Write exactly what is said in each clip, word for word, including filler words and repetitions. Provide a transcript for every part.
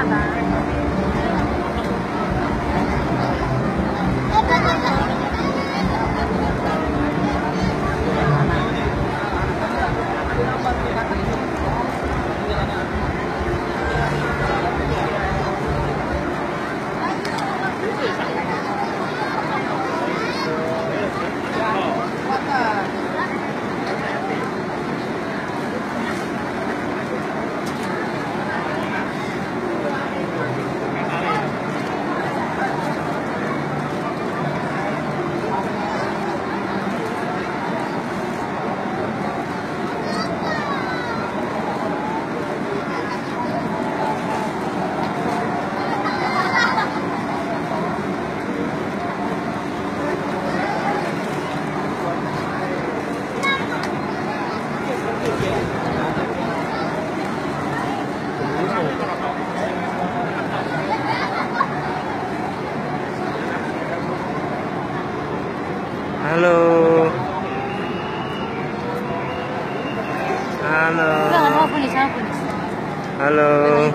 Halo. Halo. Halo.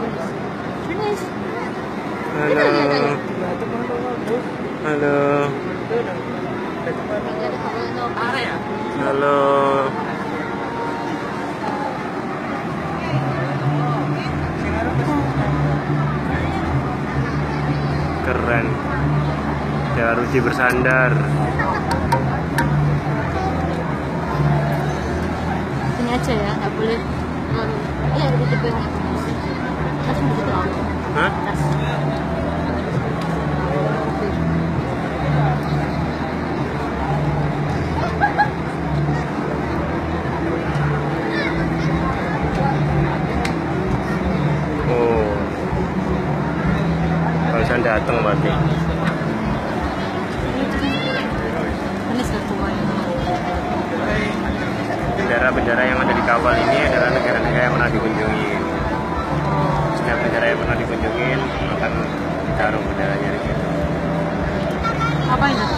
Halo. Halo. Halo. Keren. Jaruji bersandar. Ini aja ya, nggak boleh. Iya, di depan. Tas begitu. Hah? Tas. Oh, barusan datang berarti. Bendera-bendera yang ada di kapal ini adalah negara-negara yang pernah dikunjungi. Setiap negara yang pernah dikunjungi akan ditaruh benderanya di situ. Apa ini?